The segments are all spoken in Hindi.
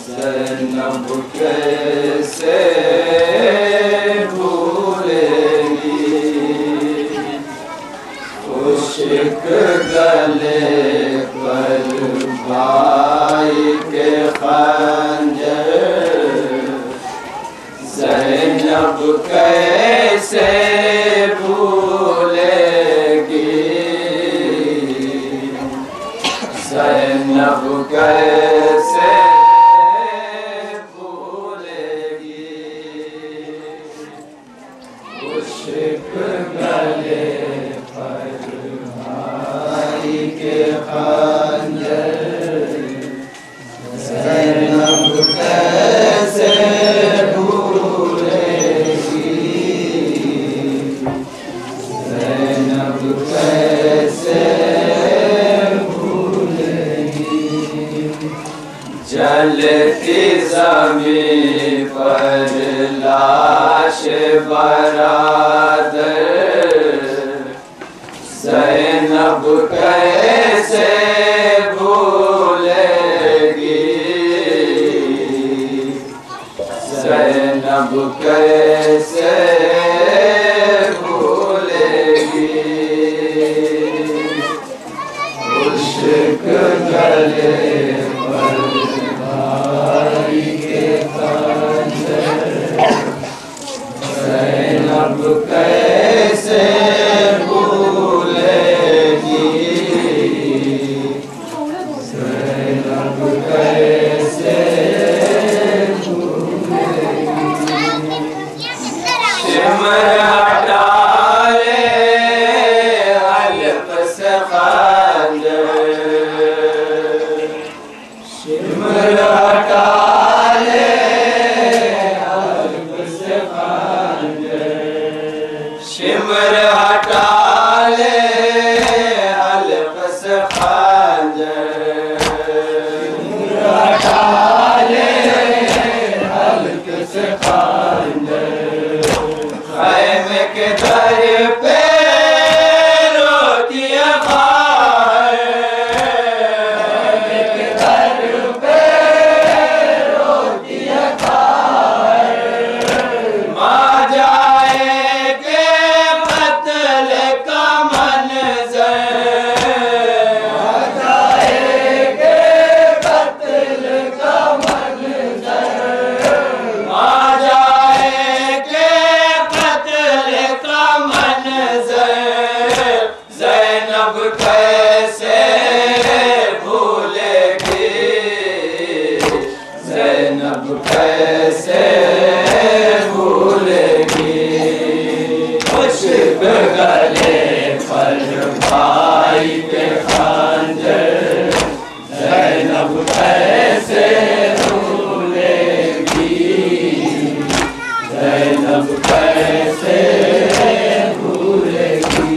ज़ैनब कैसे भूलेगी खुश्क गले पर भाई के खंजर। ज़ैनब कैसे भूलेगी ज़ैनब कैसे गले पर भाई के खंजर। ज़ैनब कैसे भूलेगी ज़ैनब कैसे भूलेगी। जलती ज़मीं पर लाश बरादर। ज़ैनब कैसे भूलेगी ज़ैनब कैसे भूलेगी। खुश्क गले पर भाई के खंजर। ज़ैनब कैसे भूलेगी ज़ैनब कैसे भूलेगी। शिमर हटा ले हल्क से खंजर। शिमर हटा ले शिमर हटा ले हल्क से खंजर। शिमर हटा ले हल्क से खंजर। खैमे के दर पे रोती है खैमे के दर पे रोती है माँ जाए कैसे भूलेगी ज़ैनब कैसे भूलेगी। खुश्क गले पर भाई के खंजर। ज़ैनब कैसे भूलेगी ज़ैनब कैसे भूलेगी।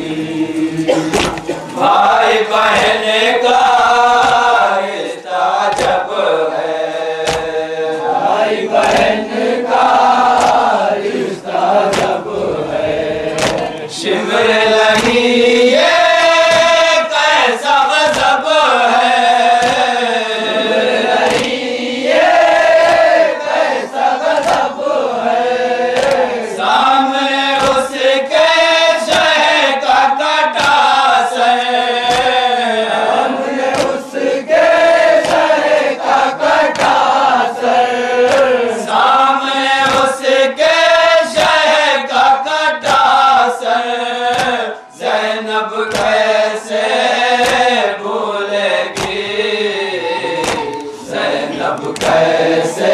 भाई बहन का रिश्ता जब है भाई बहन का रिश्ता जब है। शिमर लगी ये कैसा गज़ब है शिमर लगी ये कैसा गज़ब है। सामने उसके शहर का कटा ज़ैनब कैसे भूलेगी ज़ैनब कैसे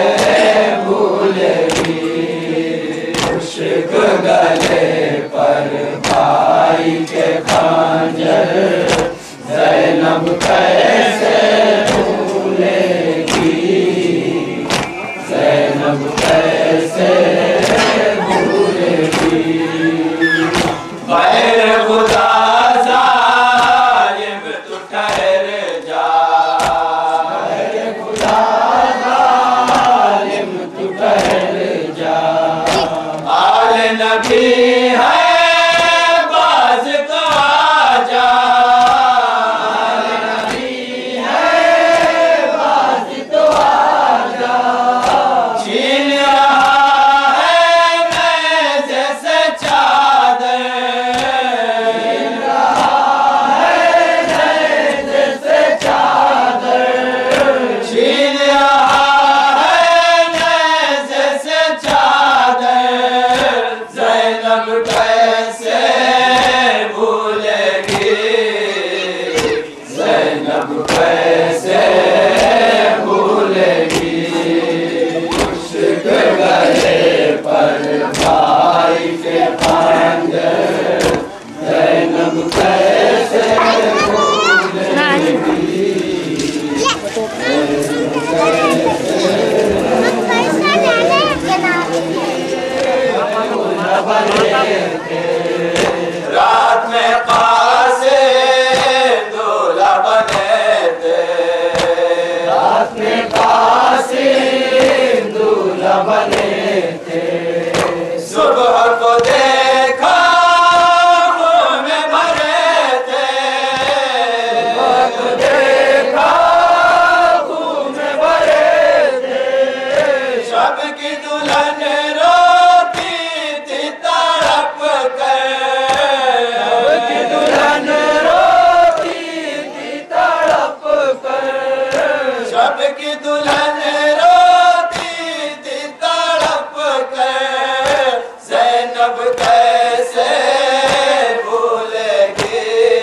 भूलेगी। खुश्क गले पर भाई के खंजर। ज़ैनब कैसे भूलेगी ज़ैनब कैसे भूलेगी। बैर खुदा ज़ालिम तू ठहर जा बैर खुदा ज़ालिम तू ठहर जा। आल नबी है बाज़ तो आजा आल नबी है बाज़ तो आजा। दुल्हन रोती थी तड़प कर, ज़ैनब कैसे भूलेगी,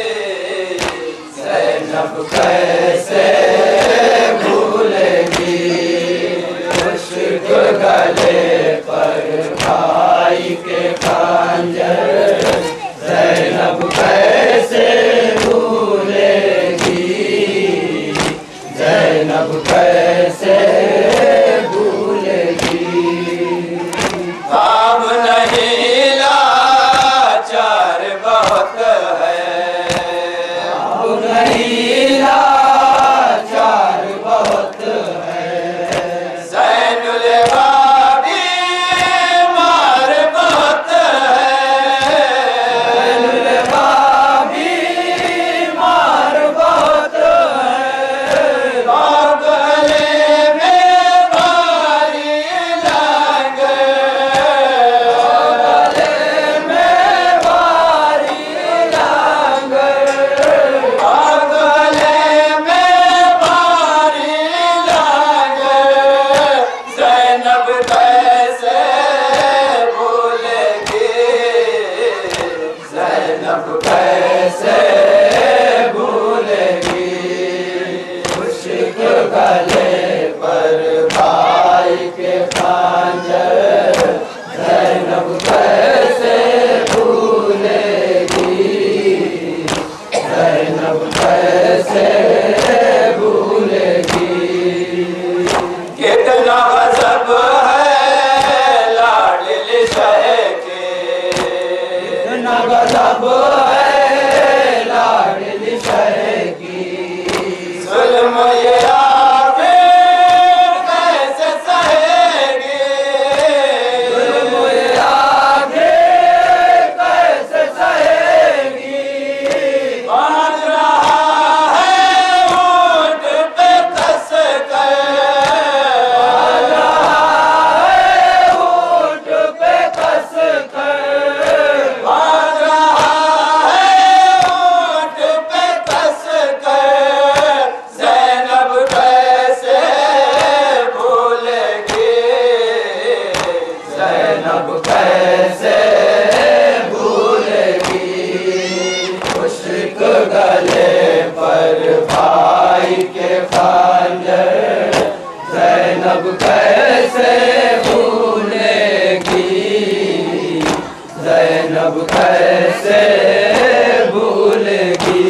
ज़ैनब कैसे भूलेगी। मुश्क गले पर भाई के खंजर, ज़ैनब कैसे भूलेगी, ज़ैनब कैसे भूलेगी। काम नहीं लाचार बहुत है, काम नहीं लाचार बहुत है। ज़ैनुल बाबी मार बहुत है, ज़ैनुल बाबी मार बहुत है। गले में भारी लांगर, गले में भारी लांगर, गले में भारी लांगर। ज़ैनब कैसे भूलेगी, ज़ैनब कैसे भूलेगी। मुश्क गले पर भाई के खंजर, ज़ैनब कैसे भूलेगी, ज़ैनब कैसे भूलेगी। कितना गज़ब है लाडली शह के, कितना गज़ब है लाडली शह की। जुल्म ये आखिर कैसे सहेगी, जुल्म ये आखिर कैसे सहेगी। बांध रहा है ऊंट पे कस कर, बांध रहा है ऊंट पे कस कर, बांध रहा है ऊंट पे कस कर। ज़ैनब कैसे भूलेगी, ज़ैनब कैसे भूलेगी। मुश्क गले पर भाई के खंजर, ज़ैनब कैसे भूलेगी, ज़ैनब कैसे भूलेगी।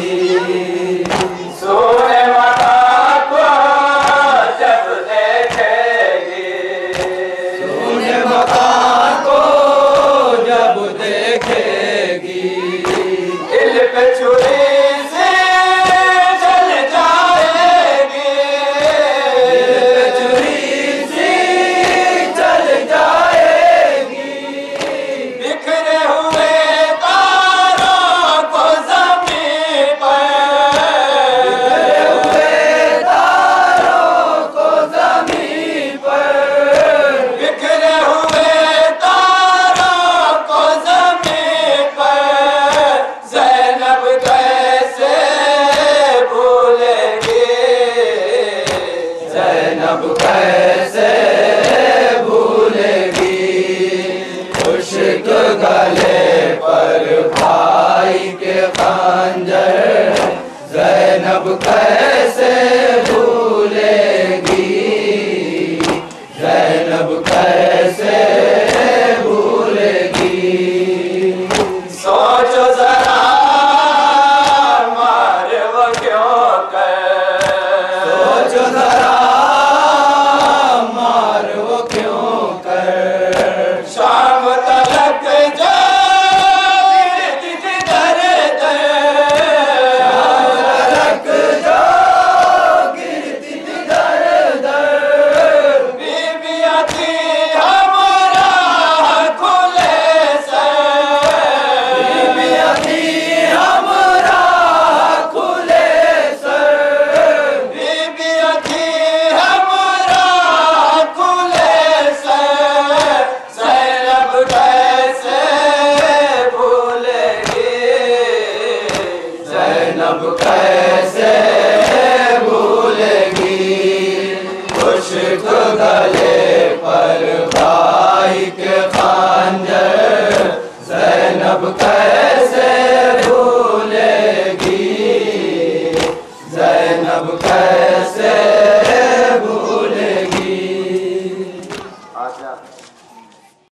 सोने माता को जब देखेगी, सोने माता को जब देखेगी। दिल पे छुरी से चल जाएगी, दिल पे छुरी से चल जाएगी। बिखरे हुए तारों को ज़मीन पर, बिखरे हुए तारों को ज़मीन पर, बिखरे हुए तारों को ज़मीन पर। ज़ैनब कैसे भूलेगी, ज़ैनब कैसे भूलेगी। मुश्क गले पर भाई के खंजर, ज़ैनब कैसे भूलेगी, ज़ैनब कैसे भूलेगी। सोचो जरा मार वो क्यों कर, सोचो जरा मार वो क्यों कर। शाम तलक जो गिरती थी दर दर, शाम तलक जो गिरती थी दर दर। बीबियाँ थी हमारा खुले सर, बीबियाँ थी हमारा खुले सर, बीबियाँ थी हमारा खुले सर। ज़ैनब कैसे भूलेगी, ज़ैनब कैसे भूलेगी। खुश ज़ैनब कैसे